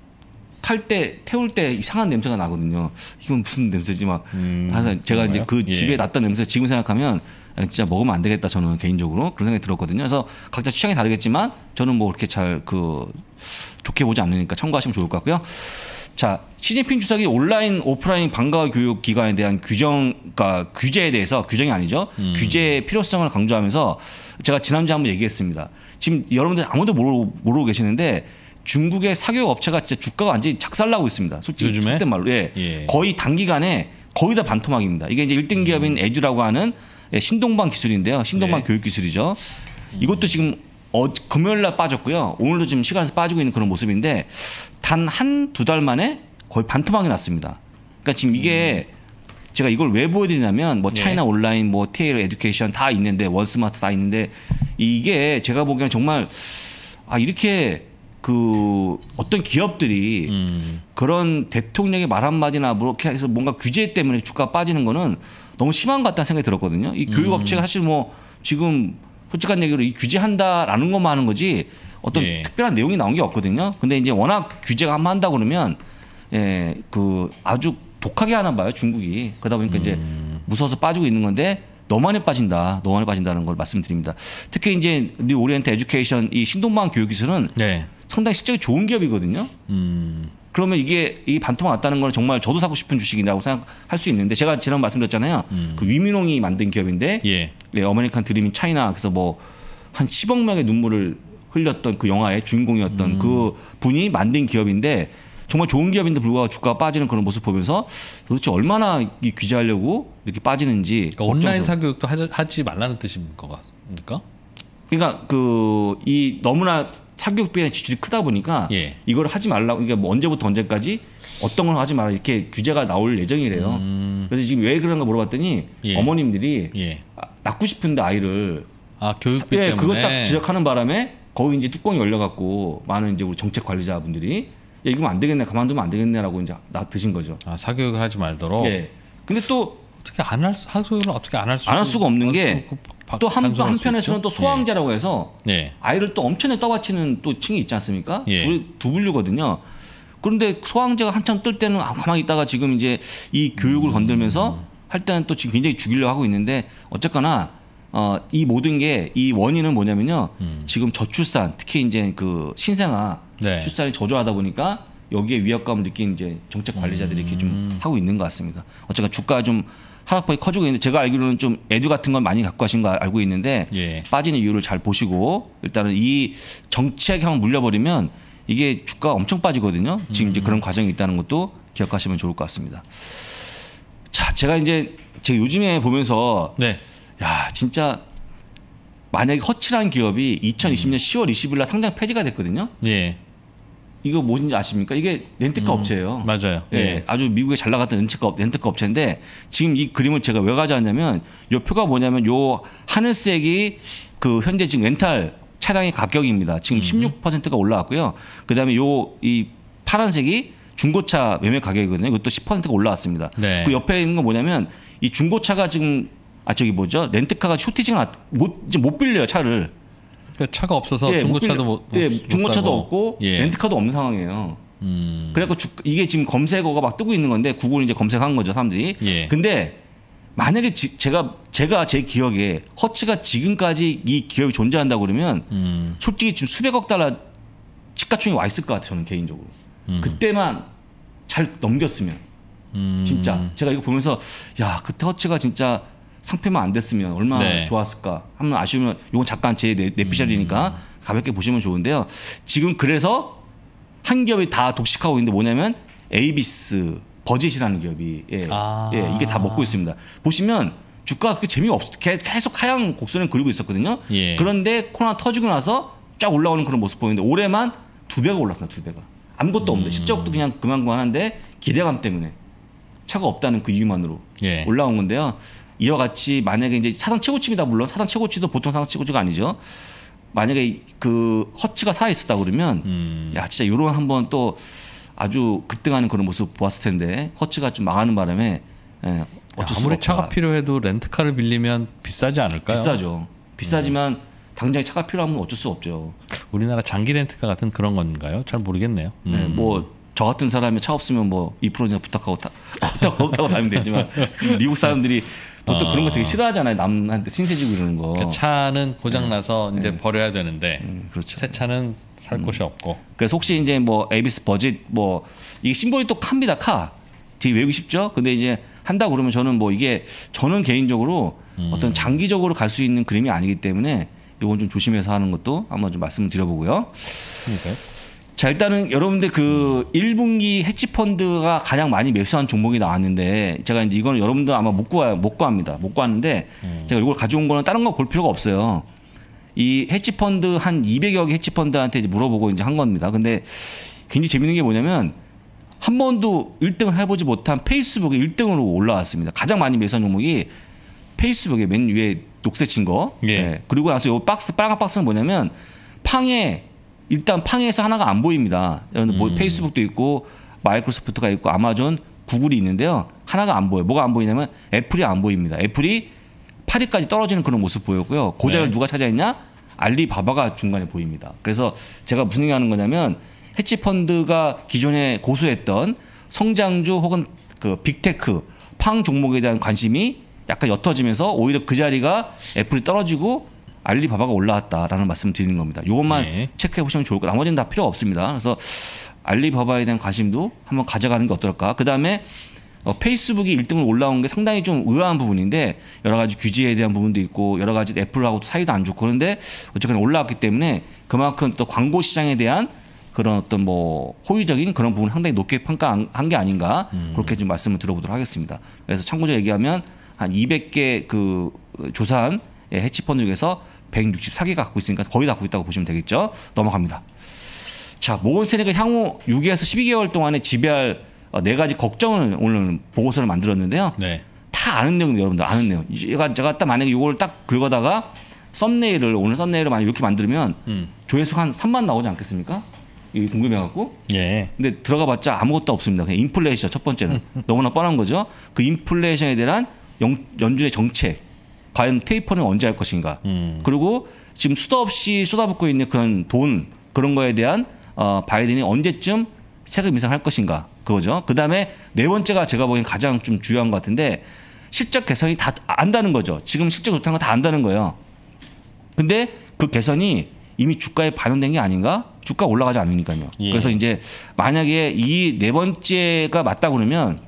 탈 때 태울 때 이상한 냄새가 나거든요. 이건 무슨 냄새지 막. 음, 항상 제가 그런가요? 이제 그 예. 집에 났던 냄새 지금 생각하면 진짜 먹으면 안 되겠다 저는 개인적으로 그런 생각이 들었거든요. 그래서 각자 취향이 다르겠지만 저는 뭐 그렇게 잘 그 좋게 보지 않으니까 참고하시면 좋을 것 같고요. 자, 시진핑 주석이 온라인 오프라인 방과 교육 기관에 대한 규정, 그러니까 규제에 대해서 규정이 아니죠. 음. 규제의 필요성을 강조하면서 제가 지난주에 한번 얘기했습니다. 지금 여러분들 아무도 모르고, 모르고 계시는데 중국의 사교육 업체가 진짜 주가가 완전히 작살나고 있습니다. 솔직히 요즘에? 속된 말로 예. 예. 거의 단기간에 거의 다 반토막입니다. 이게 이제 일 등 기업인 음. 에듀라고 하는 신동방 기술인데요. 신동방 네. 교육 기술이죠. 음. 이것도 지금 어, 금요일 날 빠졌고요. 오늘도 지금 시간에서 빠지고 있는 그런 모습인데 단 한 두 달 만에 거의 반토막이 났습니다. 그러니까 지금 이게 음. 제가 이걸 왜 보여드리냐면 뭐 차이나 네. 온라인 뭐 티에일 에듀케이션 다 있는데 원스마트 다 있는데 이게 제가 보기엔 정말 아 이렇게 그 어떤 기업들이 음. 그런 대통령의 말 한마디나 그렇게 해서 뭔가 규제 때문에 주가가 빠지는 거는 너무 심한 것 같다는 생각이 들었거든요. 이 교육업체가 사실 뭐 지금 솔직한 얘기로 이 규제한다라는 것만 하는 거지 어떤 예. 특별한 내용이 나온 게 없거든요. 근데 이제 워낙 규제가 한번 한다 그러면 예, 그 아주 독하게 하나 봐요, 중국이. 그러다 보니까 음. 이제 무서워서 빠지고 있는 건데 너무 많이 빠진다, 너무 많이 빠진다는 걸 말씀드립니다. 특히 이제 뉴 오리엔트 에듀케이션 이 신동방 교육 기술은 네. 상당히 실적이 좋은 기업이거든요. 음. 그러면 이게 이 반토막 났다는 건 정말 저도 사고 싶은 주식이라고 생각할 수 있는데 제가 지난번 말씀드렸잖아요. 음. 그 위민홍이 만든 기업인데 예. 네, 어메리칸 드림인 차이나 그래서 뭐 한 십억 명의 눈물을 흘렸던 그 영화의 주인공이었던 음. 그 분이 만든 기업인데 정말 좋은 기업인데 불구하고 주가가 빠지는 그런 모습 보면서 도대체 얼마나 이 규제하려고 이렇게 빠지는지. 그러니까 온라인 사교육도 하지, 하지 말라는 뜻인 겁니까? 그러니까 그 이 너무나 사교육비의 지출이 크다 보니까 예. 이걸 하지 말라고 그러니까 뭐 언제부터 언제까지 어떤 걸 하지 말라 이렇게 규제가 나올 예정이래요. 음. 그래서 지금 왜 그런가 물어봤더니 예. 어머님들이 예. 낳고 싶은데 아이를 아 교육비 예, 때문에 그거 딱 지적하는 바람에 거기 이제 뚜껑이 열려갖고 많은 이제 우리 정책 관리자분들이 야, 이러면 안 되겠네, 가만두면 안 되겠네라고 이제 나 드신 거죠. 아 사교육을 하지 말도록. 예. 근데 또 어떻게 안 할 사교육을 어떻게 안 할 수? 안 할 수가 없는 게 또 한 또 한편에서는 또 소황제라고 해서 예. 아이를 또 엄청나게 떠받치는 또 층이 있지 않습니까? 예. 두, 두 분류거든요. 그런데 소황제가 한참 뜰 때는 아, 가만히 있다가 지금 이제 이 교육을 음. 건들면서 할 때는 또 지금 굉장히 죽이려고 하고 있는데 어쨌거나 어, 이 모든 게 이 원인은 뭐냐면요. 음. 지금 저출산 특히 이제 그 신생아 네. 출산이 저조하다 보니까 여기에 위협감을 느낀 이제 정책 관리자들이 이렇게 좀 하고 있는 것 같습니다. 어쨌든 주가 좀 하락폭이 커지고 있는데 제가 알기로는 좀 에듀 같은 건 많이 갖고 가신 거 알고 있는데 예. 빠지는 이유를 잘 보시고 일단은 이 정책에 한번 물려버리면 이게 주가가 엄청 빠지거든요. 지금 이제 그런 과정이 있다는 것도 기억하시면 좋을 것 같습니다. 자, 제가 이제 제가 요즘에 보면서 네. 야 진짜 만약에 허치라는 기업이 이천이십 년 시월 이십일 날 상장 폐지가 됐거든요. 예. 이거 뭔지 아십니까? 이게 렌트카 음, 업체예요. 맞아요. 예, 예. 아주 미국에 잘 나갔던 렌트카, 업, 렌트카 업체인데 지금 이 그림을 제가 왜 가져왔냐면 요 표가 뭐냐면 요 하늘색이 그 현재 지금 렌탈 차량의 가격입니다. 지금 십육 퍼센트가 올라왔고요. 그다음에 요 이 파란색이 중고차 매매 가격이거든요. 이것도 십 퍼센트가 올라왔습니다. 네. 그 옆에 있는 건 뭐냐면 이 중고차가 지금 아 저기 뭐죠? 렌트카가 쇼티지가 못 이제 못 빌려요 차를. 그러니까 차가 없어서 예, 중고차도 못, 못, 예, 못 중고차도 사고. 없고 예. 렌트카도 없는 상황이에요. 음. 그래갖고 주, 이게 지금 검색어가 막 뜨고 있는 건데 구글이 이제 검색한 거죠 사람들이. 예. 근데 만약에 지, 제가 제가 제 기억에 허츠가 지금까지 이 기업이 존재한다고 그러면 음. 솔직히 지금 수백억 달러 시가총이 와 있을 것 같아요 저는 개인적으로. 음. 그때만 잘 넘겼으면 음. 진짜 제가 이거 보면서 야 그때 허츠가 진짜 상패만 안 됐으면 얼마나 네. 좋았을까. 한번 아쉬우면 이건 잠깐 제 내피셜이니까 음. 가볍게 보시면 좋은데요. 지금 그래서 한 기업이 다 독식하고 있는데 뭐냐면 에이비스 버짓이라는 기업이 예, 아. 예, 이게 다 먹고 있습니다. 보시면 주가가 그 재미가 없 계속 하향 곡선을 그리고 있었거든요. 예. 그런데 코로나 터지고 나서 쫙 올라오는 그런 모습 보이는데 올해만 두 배가 올랐습니다. 두 배가. 아무것도 없는데 실적도 그냥 그만그만한데 기대감 때문에 차가 없다는 그 이유만으로 예. 올라온 건데요. 이와 같이 만약에 이제 사상 최고치입니다. 물론 사상 최고치도 보통 사상 최고치가 아니죠. 만약에 그 허치가 살아 있었다 그러면 음. 야 진짜 이런 한번 또 아주 급등하는 그런 모습 보았을 텐데 허치가 좀 망하는 바람에 예, 어쩔 수가 아무리 없다. 차가 필요해도 렌트카를 빌리면 비싸지 않을까요? 비싸죠. 비싸지만 당장 차가 필요하면 어쩔 수 없죠. 우리나라 장기 렌트카 같은 그런 건가요? 잘 모르겠네요. 음. 네, 뭐 저 같은 사람이 차 없으면 뭐 이 퍼센트 부탁하고 타, 타고 타고 다니면 되지만 미국 사람들이 보통 어. 그런 거 되게 싫어하잖아요. 남한테 신세지고 이러는 거. 그러니까 차는 고장 나서 이제 버려야 되는데 음, 그렇죠. 새 차는 살 곳이 없고. 그래서 혹시 이제 뭐 에이비스 버짓 뭐 이게 심볼이 또 카입니다. 카. 되게 외우기 쉽죠. 근데 이제 한다 그러면 저는 뭐 이게 저는 개인적으로 음. 어떤 장기적으로 갈 수 있는 그림이 아니기 때문에 이건 좀 조심해서 하는 것도 한번 좀 말씀을 드려보고요. 그러니까요. 자 일단은 여러분들 그 일 분기 해치펀드가 가장 많이 매수한 종목이 나왔는데 제가 이제 이거는 여러분들 아마 못 구해요. 못 구합니다. 못 구하는데 음. 제가 이걸 가져온 거는 다른 거 볼 필요가 없어요. 이 해치펀드 한 이백여 개 해치펀드한테 이제 물어보고 이제 한 겁니다. 근데 굉장히 재밌는 게 뭐냐면 한 번도 일 등을 해보지 못한 페이스북에 일 등으로 올라왔습니다. 가장 많이 매수한 종목이 페이스북에 맨 위에 녹색 친 거. 예. 네. 그리고 나서 이 박스 빨간 박스는 뭐냐면 팡에 일단 팡에서 하나가 안 보입니다. 뭐 음. 페이스북도 있고 마이크로소프트가 있고 아마존, 구글이 있는데요. 하나가 안 보여요. 뭐가 안 보이냐면 애플이 안 보입니다. 애플이 팔 위까지 떨어지는 그런 모습 보였고요. 그 자리를 네. 누가 차지했냐? 알리바바가 중간에 보입니다. 그래서 제가 무슨 얘기하는 거냐면 해치펀드가 기존에 고수했던 성장주 혹은 그 빅테크, 팡 종목에 대한 관심이 약간 옅어지면서 오히려 그 자리가 애플이 떨어지고 알리바바가 올라왔다라는 말씀을 드리는 겁니다. 이것만 네. 체크해 보시면 좋을 거예요. 나머지는 다 필요 없습니다. 그래서 알리바바에 대한 관심도 한번 가져가는 게 어떨까. 그다음에 어, 페이스북이 일 등으로 올라온 게 상당히 좀 의아한 부분인데 여러 가지 규제에 대한 부분도 있고 여러 가지 애플하고도 사이도 안 좋고 그런데 어쨌거나 올라왔기 때문에 그만큼 또 광고 시장에 대한 그런 어떤 뭐 호의적인 그런 부분 상당히 높게 평가한 게 아닌가 음. 그렇게 좀 말씀을 드려보도록 하겠습니다. 그래서 참고적으로 얘기하면 한 이백 개 그 조사한 해치펀드 중에서 백육십사 개가 갖고 있으니까 거의 다 갖고 있다고 보시면 되겠죠. 넘어갑니다. 자, 모건스탠리가 향후 육 개에서 십이 개월 동안에 지배할 네 가지 걱정을 오늘 보고서를 만들었는데요. 네. 다 아는 내용입니다. 여러분들 아는 내용. 제가, 제가 딱 만약에 이걸 딱 긁어다가 썸네일을 오늘 썸네일을 만약 이렇게 만들면 음. 조회수가 한 삼만 나오지 않겠습니까? 이게 궁금해갖고. 예. 근데 들어가봤자 아무것도 없습니다. 그냥 인플레이션 첫 번째는 너무나 뻔한 거죠. 그 인플레이션에 대한 영, 연준의 정책, 과연 테이퍼는 언제 할 것인가. 음. 그리고 지금 수도 없이 쏟아붓고 있는 그런 돈 그런 거에 대한 어, 바이든이 언제쯤 세금 인상할 것인가 그거죠. 그 다음에 네 번째가 제가 보기엔 가장 좀 중요한 것 같은데 실적 개선이 다 안다는 거죠. 지금 실적 좋다는 거 다 안다는 거예요. 근데 그 개선이 이미 주가에 반영된 게 아닌가? 주가 올라가지 않으니까요. 예. 그래서 이제 만약에 이 네 번째가 맞다 그러면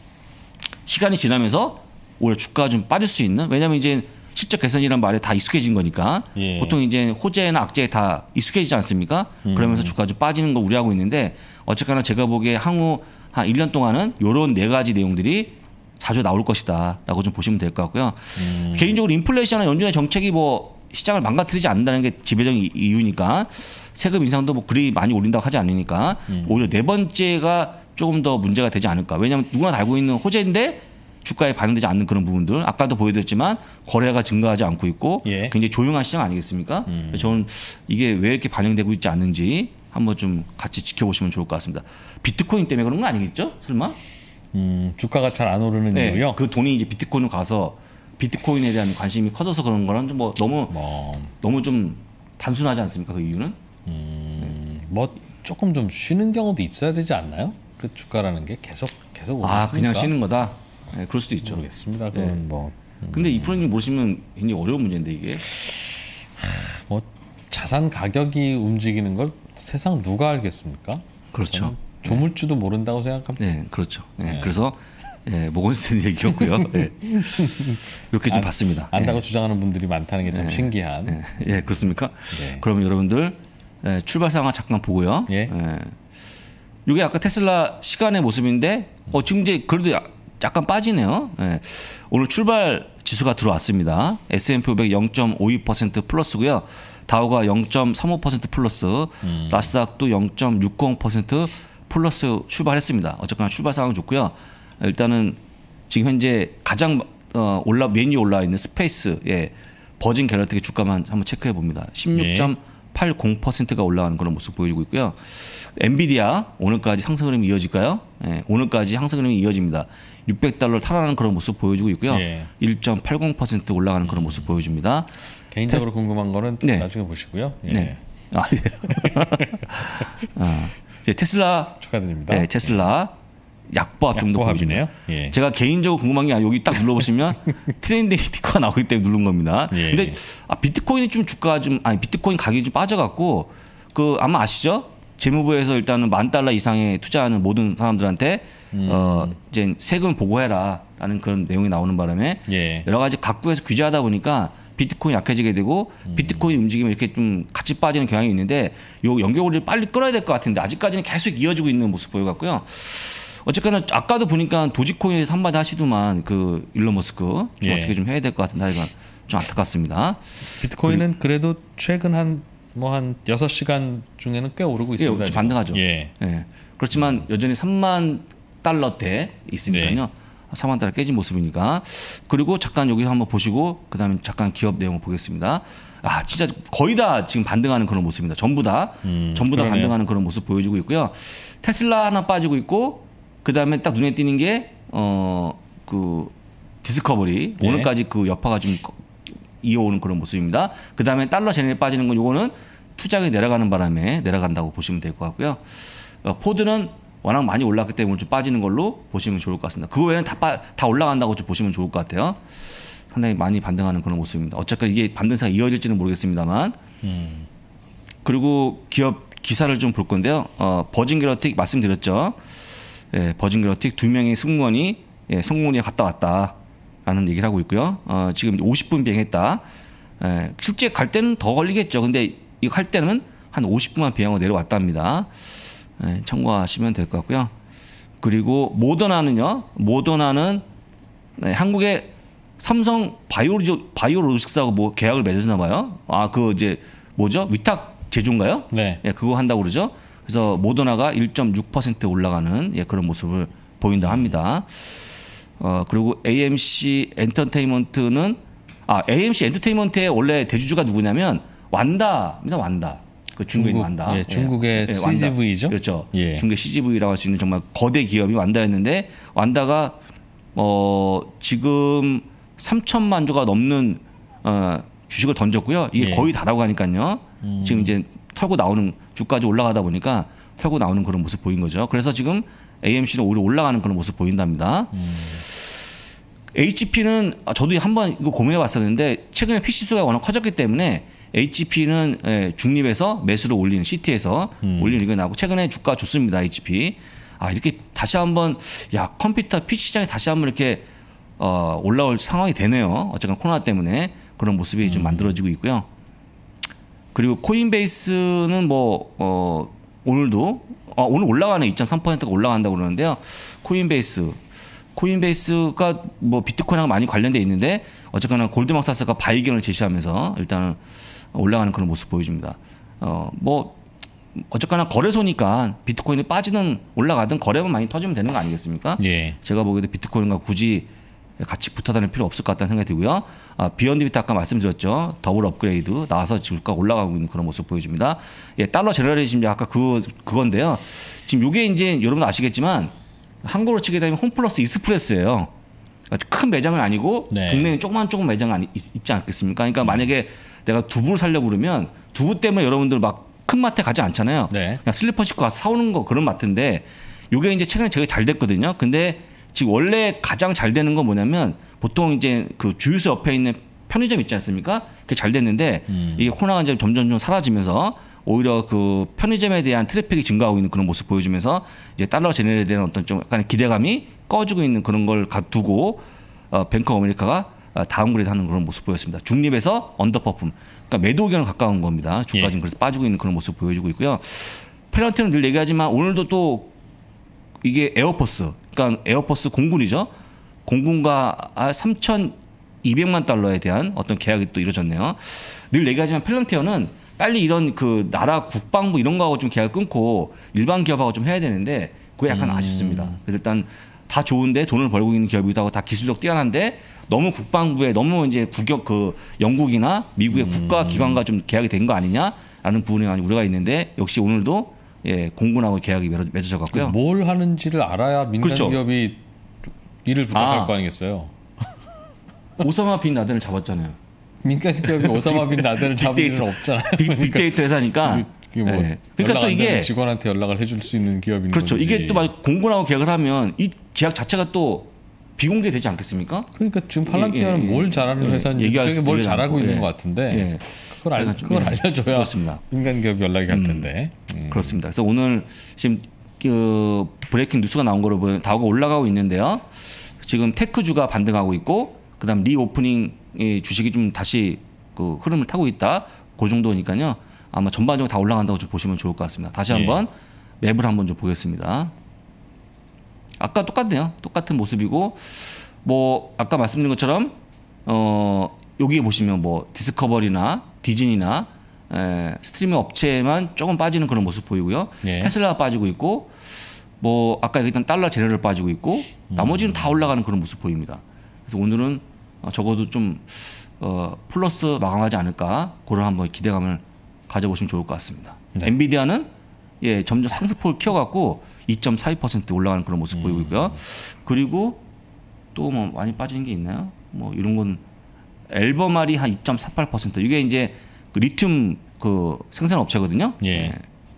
시간이 지나면서 오히려 주가가 좀 빠질 수 있는, 왜냐하면 이제 실적 개선이란 말에 다 익숙해진 거니까 예. 보통 이제 호재나 악재에 다 익숙해지지 않습니까? 음. 그러면서 주가가 좀 빠지는 거 우려하고 있는데 어쨌거나 제가 보기에 향후 한 일 년 동안은 이런 네 가지 내용들이 자주 나올 것이다라고 좀 보시면 될 것 같고요. 음. 개인적으로 인플레이션이나 연준의 정책이 뭐 시장을 망가뜨리지 않는다는 게 지배적인 이유니까 세금 인상도 뭐 그리 많이 올린다고 하지 않으니까 음. 오히려 네 번째가 조금 더 문제가 되지 않을까. 왜냐하면 누구나 다 알고 있는 호재인데 주가에 반영되지 않는 그런 부분들, 아까도 보여드렸지만 거래가 증가하지 않고 있고 예. 굉장히 조용한 시장 아니겠습니까? 음. 그래서 저는 이게 왜 이렇게 반영되고 있지 않는지 한번 좀 같이 지켜보시면 좋을 것 같습니다. 비트코인 때문에 그런 거 아니겠죠? 설마? 음, 주가가 잘 안 오르는 이유요? 그 돈이 이제 비트코인으로 가서 비트코인에 대한 관심이 커져서 그런 거는 좀 뭐 너무 뭐, 너무 좀 단순하지 않습니까? 그 이유는? 음, 뭐 조금 좀 쉬는 경우도 있어야 되지 않나요? 그 주가라는 게 계속 계속 오르니까. 아 그냥 쉬는 거다. 네, 그럴 수도 있죠. 모르겠습니다. 그건 네. 뭐, 음, 근데 이 프로님 모시면 굉장히 어려운 문제인데 이게. 뭐 자산 가격이 움직이는 걸 세상 누가 알겠습니까? 그렇죠. 저는 조물주도 모른다고 생각합니다. 네, 그렇죠. 네, 네. 그래서 예, 모건스탠 얘기였고요. 네. 이렇게 좀 안- 봤습니다. 안다고 예. 주장하는 분들이 많다는 게 참 신기한. 예, 예, 그렇습니까? 네. 그러면 여러분들 예, 출발 상황 잠깐 보고요. 예. 이게 아까 테슬라 시간의 모습인데 어, 지금 이제 그래도 야- 약간 빠지네요. 예. 오늘 출발 지수가 들어왔습니다. 에스 앤 피 오백 영 점 오이 퍼센트 플러스고요. 다우가 영 점 삼오 퍼센트 플러스, 음. 나스닥도 영 점 육공 퍼센트 플러스 출발했습니다. 어쨌거나 출발 상황 좋고요. 일단은 지금 현재 가장 어, 올라 메인 위에 올라 있는 스페이스, 예, 버진 갤럭틱의 주가만 한번 체크해 봅니다. 십육 점 팔공 퍼센트가 올라가는 그런 모습 보여주고 있고요. 엔비디아 오늘까지 상승 흐름이 이어질까요? 예, 오늘까지 상승 흐름이 이어집니다. 육백 달러를 탈환하는 그런 모습 보여주고 있고요. 예. 일 점 팔공 퍼센트 올라가는 그런 모습 보여줍니다. 개인적으로 궁금한 거는 네. 나중에 보시고요. 예. 네. 아, 예. 아, 이제 테슬라, 축하드립니다. 네, 테슬라 약보합 정도 보여줍니다. 약보합이네요. 예. 제가 개인적으로 궁금한 게 아니라 여기 딱 눌러보시면 트렌드 티커가 나오기 때문에 누른 겁니다. 예. 근데 아, 비트코인이 좀 주가가 좀 아니 비트코인 가격이 좀 빠져갖고 그 아마 아시죠? 재무부에서 일단은 만 달러 이상에 투자하는 모든 사람들한테 음. 어 이제 세금 보고해라라는 그런 내용이 나오는 바람에 예. 여러 가지 각국에서 규제하다 보니까 비트코인 약해지게 되고 비트코인 움직이면 이렇게 좀 같이 빠지는 경향이 있는데 요 연결고리를 빨리 끌어야 될 것 같은데 아직까지는 계속 이어지고 있는 모습 보여갖고요. 어쨌거나 아까도 보니까 도지코인에서 한마디 하시더만 그 일론 머스크 좀 예. 어떻게 좀 해야 될 것 같은데 이건 좀 안타깝습니다. 비트코인은 그래도 최근 한 뭐 한 여섯 시간 중에는 꽤 오르고 예, 있습니다. 좀 지금. 반등하죠. 예. 예. 그렇지만 여전히 삼만 달러대 있으니까요. 네. 삼만 달러 깨진 모습이니까. 그리고 잠깐 여기 한번 보시고 그다음에 잠깐 기업 내용을 보겠습니다. 아 진짜 거의 다 지금 반등하는 그런 모습입니다. 전부 다 음, 전부 다 그러네요. 반등하는 그런 모습 보여주고 있고요. 테슬라 하나 빠지고 있고 그다음에 딱 눈에 띄는 게 어 그 디스커버리 네. 오늘까지 그 여파가 좀 이어오는 그런 모습입니다. 그다음에 달러 제네럴 빠지는 건 요거는 투자가 내려가는 바람에 내려간다고 보시면 될 것 같고요. 어, 포드는 워낙 많이 올랐기 때문에 좀 빠지는 걸로 보시면 좋을 것 같습니다. 그 외에는 다, 빠, 다 올라간다고 좀 보시면 좋을 것 같아요. 상당히 많이 반등하는 그런 모습입니다. 어쨌든 이게 반등세가 이어질지는 모르겠습니다만. 음. 그리고 기업 기사를 좀 볼 건데요. 어, 버진 갤럭틱 말씀드렸죠. 예, 버진 갤럭틱 두 명의 승무원이 예, 성공리에 갔다 왔다라는 얘기를 하고 있고요. 어, 지금 오십 분 비행했다. 예, 실제 갈 때는 더 걸리겠죠. 근데 이거 할 때는 한 오십 분만 비행하고 내려왔답니다. 예, 참고하시면 될 것 같고요. 그리고 모더나는요. 모더나는 네, 한국의 삼성 바이오로지, 바이오로직스하고 뭐 계약을 맺었나 봐요. 아, 그 이제 뭐죠? 위탁 제조인가요? 네. 예, 그거 한다고 그러죠. 그래서 모더나가 일 점 육 퍼센트 올라가는 예, 그런 모습을 보인다 합니다. 어, 그리고 에이엠씨 엔터테인먼트는 아, 에이엠씨 엔터테인먼트의 원래 대주주가 누구냐면 완다입니다. 완다. 그 중국인 중국, 완다. 예, 중국의 씨지브이죠. 그렇죠. 예. 중국의 씨지브이라고 할 수 있는 정말 거대 기업이 완다였는데 완다가 어, 지금 삼천만 주가 넘는 어, 주식을 던졌고요. 이게 예. 거의 다라고 하니까요. 음. 지금 이제 털고 나오는 주까지 올라가다 보니까 털고 나오는 그런 모습 보인 거죠. 그래서 지금 에이엠씨는 오히려 올라가는 그런 모습 보인답니다. 음. 에이치피는 저도 한번 이거 고민해 봤었는데 최근에 피씨 수가 워낙 커졌기 때문에 에이치피는 예, 중립에서 매수를 올리는 시티에서 음. 올리는 의견이 나고 최근에 주가 좋습니다. 에이치피. 아 이렇게 다시 한번 야 컴퓨터 피씨 시장에 다시 한번 이렇게 어, 올라올 상황이 되네요. 어쨌든 코로나 때문에 그런 모습이 음. 좀 만들어지고 있고요. 그리고 코인베이스는 뭐 어, 오늘도 어, 오늘 올라가는 이 점 삼 퍼센트가 올라간다고 그러는데요. 코인베이스 코인베이스가 뭐 비트코인하고 많이 관련돼 있는데 어쨌거나 골드만삭스가 바이견을 제시하면서 일단은 올라가는 그런 모습 보여줍니다. 어, 뭐 어쨌거나 거래소니까 비트코인이 빠지든 올라가든 거래만 많이 터지면 되는 거 아니겠습니까? 예. 제가 보기에도 비트코인과 굳이 같이 붙어 다닐 필요 없을 것 같다는 생각이 들고요. 아, 비욘드 비트 아까 말씀드렸죠. 더블 업그레이드 나와서 주가가 올라가고 있는 그런 모습 보여줍니다. 예, 달러 제너레이션 아까 그 그건데요. 지금 이게 이제 여러분 아시겠지만 한국으로 치게 되면 홈플러스 이스프레스예요. 큰 매장은 아니고 네. 동네에 조그만 조금 매장 아니 있지 않겠습니까? 그러니까 음. 만약에 내가 두부를 사려고 그러면 두부 때문에 여러분들 막 큰 마트에 가지 않잖아요. 네. 그냥 슬리퍼 신고 가서 사오는 거 그런 마트인데 이게 이제 최근에 되게 잘 됐거든요. 근데 지금 원래 가장 잘 되는 건 뭐냐면 보통 이제 그 주유소 옆에 있는 편의점 있지 않습니까? 그게 잘 됐는데 음. 이게 코로나가 이제 점점 좀 사라지면서 오히려 그 편의점에 대한 트래픽이 증가하고 있는 그런 모습 보여주면서 이제 달러 제네럴에 대한 어떤 좀 약간의 기대감이 꺼지고 있는 그런 걸 두고 어, 뱅크 오브 아메리카가 다운그레이드 하는 그런 모습 보였습니다. 중립에서 언더퍼폼. 그러니까 매도 의견에 가까운 겁니다. 주가 지금 그래서 빠지고 있는 그런 모습 보여주고 있고요. 펠런티는 늘 얘기하지만 오늘도 또 이게 에어포스, 그러니까 에어포스 공군이죠. 공군과 삼천이백만 달러에 대한 어떤 계약이 또 이루어졌네요. 늘 얘기하지만 펠런티어는 빨리 이런 그 나라 국방부 이런 거하고 좀 계약 끊고 일반 기업하고 좀 해야 되는데 그게 약간 음. 아쉽습니다. 그래서 일단 다 좋은데 돈을 벌고 있는 기업이기도 하고 다 기술력 뛰어난데 너무 국방부에 너무 이제 국역 그 영국이나 미국의 음. 국가 기관과 좀 계약이 된 거 아니냐라는 부분에 많이 우려가 있는데 역시 오늘도 예, 공군하고 계약이 맺어져 갔고요. 뭘 하는지를 알아야 민간 그렇죠. 기업이 일을 부탁할 아. 거 아니겠어요. 오사마 빈 라덴을 잡았잖아요. 민간 기업이 오사마 빈 라덴을 잡을 일은 없잖아요. 빅, 빅데이터 회사니까. 이게 뭐 네. 그러니까 또 이게 직원한테 연락을 해줄 수 있는 기업인 그렇죠. 거지. 이게 또 막 공군하고 계약을 하면 이 계약 자체가 또 비공개되지 않겠습니까? 그러니까 지금 팔란티아는 예, 예, 뭘 잘하는 예, 회사인지 되게 뭘 잘하고 있는 예, 것 같은데 예. 그걸, 알, 그걸 예, 알려줘야 그렇습니다. 민간 기업이 연락이 갈 텐데. 음, 음. 그렇습니다. 그래서 오늘 지금 그 브레이킹 뉴스가 나온 거로 보면 다우가 올라가고 있는데요. 지금 테크주가 반등하고 있고 그다음 리오프닝 주식이 좀 다시 그 흐름을 타고 있다. 그 정도니까요. 아마 전반적으로 다 올라간다고 좀 보시면 좋을 것 같습니다. 다시 한번 예. 맵을 한번 좀 보겠습니다. 아까 똑같네요. 똑같은 모습이고 뭐 아까 말씀드린 것처럼 어 여기 보시면 뭐 디스커버리나 디즈니나 에, 스트리밍 업체만 조금 빠지는 그런 모습 보이고요. 예. 테슬라가 빠지고 있고 뭐 아까 얘기했던 달러 제네럴 빠지고 있고 나머지는 음. 다 올라가는 그런 모습 보입니다. 그래서 오늘은 적어도 좀 어, 플러스 마감하지 않을까 그런 한번 기대감을 가져보시면 좋을 것 같습니다. 네. 엔비디아는 예 점점 상승폭을 키워갖고 이 점 사이 퍼센트 올라가는 그런 모습 음. 보이고 있고요. 그리고 또 뭐 많이 빠지는 게 있나요? 뭐 이런 건 앨범알이 한 이 점 사팔 퍼센트 이게 이제 그 리튬 그 생산 업체거든요. 예. 예.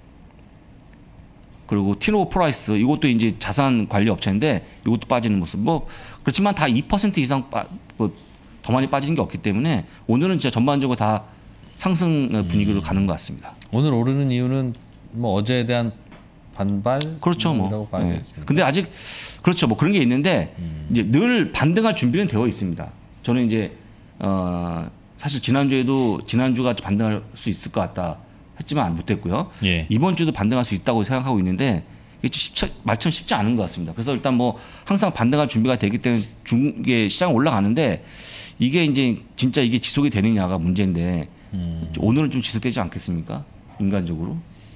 그리고 티노 프라이스 이것도 이제 자산 관리 업체인데 이것도 빠지는 모습. 뭐 그렇지만 다 이 퍼센트 이상 빠, 뭐 더 많이 빠지는 게 없기 때문에 오늘은 진짜 전반적으로 다 상승 분위기로 음. 가는 것 같습니다. 오늘 오르는 이유는 뭐 어제에 대한 반발 그렇죠 뭐. 네. 근데 아직 그렇죠 뭐 그런 게 있는데 음. 이제 늘 반등할 준비는 되어 있습니다. 저는 이제 어 사실 지난주에도 지난주가 반등할 수 있을 것 같다 했지만 못했고요. 예. 이번 주도 반등할 수 있다고 생각하고 있는데 이게 쉽지, 말처럼 쉽지 않은 것 같습니다. 그래서 일단 뭐 항상 반등할 준비가 되기 때문에 중계 시장 올라가는데 이게 이제 진짜 이게 지속이 되느냐가 문제인데 음. 오늘은 좀 지속되지 않겠습니까? 인간적으로.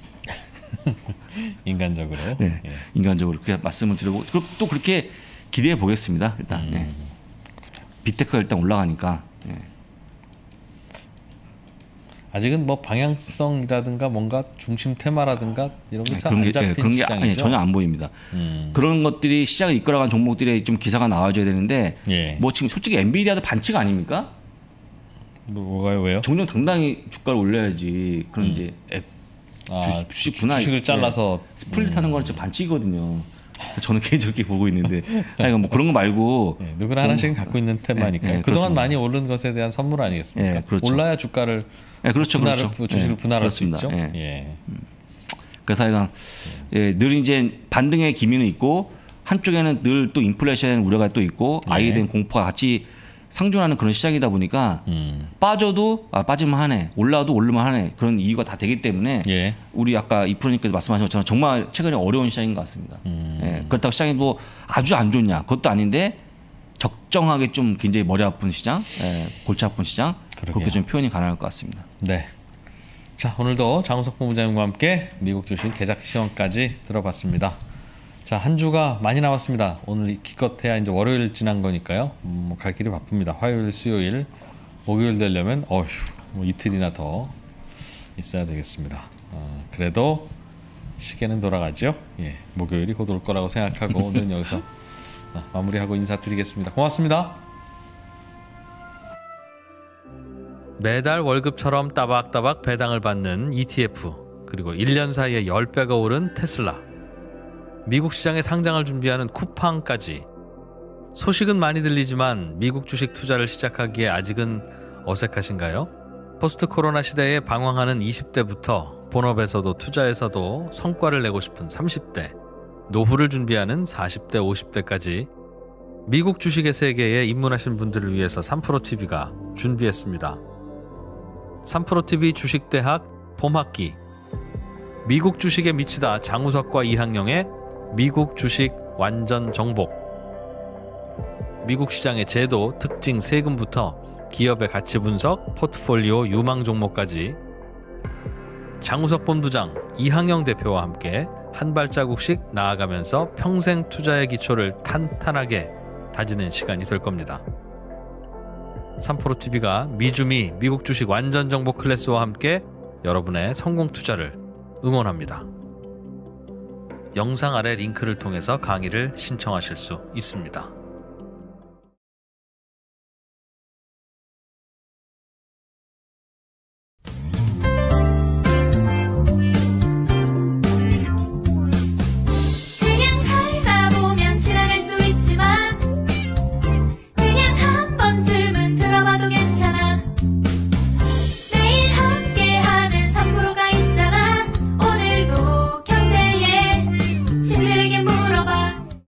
인간적으로. 네, 예. 인간적으로 그렇게 말씀을 드리고 또 그렇게 기대해 보겠습니다. 일단 음. 네. 빅테크가 일단 올라가니까. 예. 아직은 뭐 방향성이라든가 뭔가 중심 테마라든가 이런 게 잘 안 잡힌 예, 그런 게 시장이죠. 아니, 전혀 안 보입니다. 음. 그런 것들이 시장을 이끌어간 종목들의 좀 기사가 나와줘야 되는데 예. 뭐 지금 솔직히 엔비디아도 반칙 아닙니까? 뭐가요? 왜요? 종종 당당히 주가를 올려야지. 그런 음. 이제 앱, 아, 주식 분할 주식을 잘라서 스플릿하는 음. 거는 진짜 반칙이거든요. 저는 개인적으로 보고 있는데 아니, 뭐 그런 거 말고 네, 누구나 하나씩은 갖고 있는 테마니까요. 네, 네, 그동안 그렇습니다. 많이 오른 것에 대한 선물 아니겠습니까? 네, 그렇죠. 올라야 주가를 네, 그렇죠, 분할을, 그렇죠. 주식을 네, 분할할 수 그렇습니다. 있죠. 네. 예. 그래서 하여간 예, 늘 이제 반등의 기미는 있고 한쪽에는 늘 또 인플레이션 우려가 또 있고 아이에 네. 대한 공포가 같이 상존하는 그런 시장이다 보니까 음. 빠져도 아, 빠지면 하네, 올라도 오르면 하네, 그런 이유가 다 되기 때문에 예. 우리 아까 이 프로님께서 말씀하신 것처럼 정말 최근에 어려운 시장인 것 같습니다. 음. 예, 그렇다고 시장이 뭐 아주 안 좋냐, 그것도 아닌데 적정하게 좀 굉장히 머리 아픈 시장, 예, 골치 아픈 시장, 그러게요. 그렇게 좀 표현이 가능할 것 같습니다. 네. 자, 오늘도 장우석 본부장님과 함께 미국 주식 계좌 시황까지 들어봤습니다. 자, 한 주가 많이 남았습니다. 오늘 기껏해야 이제 월요일 지난 거니까요. 음, 뭐 갈 길이 바쁩니다. 화요일, 수요일, 목요일 되려면 어휴, 뭐 이틀이나 더 있어야 되겠습니다. 어, 그래도 시계는 돌아가죠. 예, 목요일이 곧 올 거라고 생각하고 오늘은 여기서 마무리하고 인사드리겠습니다. 고맙습니다. 매달 월급처럼 따박따박 배당을 받는 이티에프, 그리고 일 년 사이에 십 배가 오른 테슬라, 미국 시장에 상장을 준비하는 쿠팡까지. 소식은 많이 들리지만 미국 주식 투자를 시작하기에 아직은 어색하신가요? 포스트 코로나 시대에 방황하는 이십 대부터 본업에서도 투자에서도 성과를 내고 싶은 삼십 대, 노후를 준비하는 사십 대, 오십 대까지 미국 주식의 세계에 입문하신 분들을 위해서 삼프로티비가 준비했습니다. 삼프로티비 주식대학 봄학기, 미국 주식에 미치다 장우석과 이항영의 미국 주식 완전 정복, 미국 시장의 제도, 특징, 세금부터 기업의 가치 분석, 포트폴리오 유망 종목까지 장우석 본부장, 이항영 대표와 함께 한 발자국씩 나아가면서 평생 투자의 기초를 탄탄하게 다지는 시간이 될 겁니다. 삼프로티비가 미주미 미국 주식 완전 정보 클래스와 함께 여러분의 성공 투자를 응원합니다. 영상 아래 링크를 통해서 강의를 신청하실 수 있습니다.